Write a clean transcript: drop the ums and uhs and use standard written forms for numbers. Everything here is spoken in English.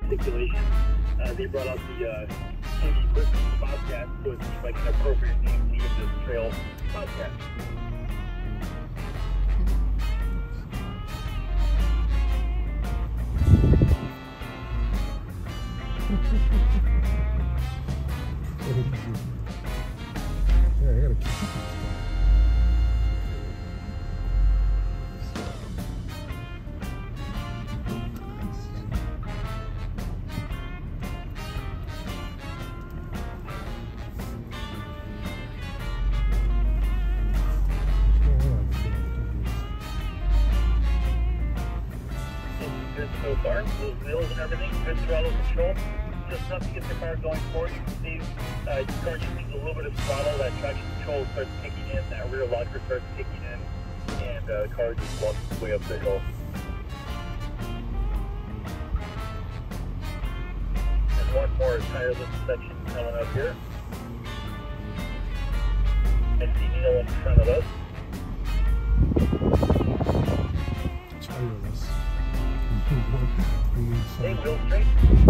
articulation. They brought out the heavy equipment Bobcat, so it seems like an appropriate name to give this trail Bobcat. Yeah, I gotta keep this. Good so far. Those wheels and everything, good throttle control. Just enough to get the car going forward. You can see your car just needs a little bit of throttle. That traction control starts kicking in, that rear locker starts kicking in, and the car just walks its way up the hill. And one more tire lift section coming up here. I see Neil in front of us. Tireless. Hey, wheel straight.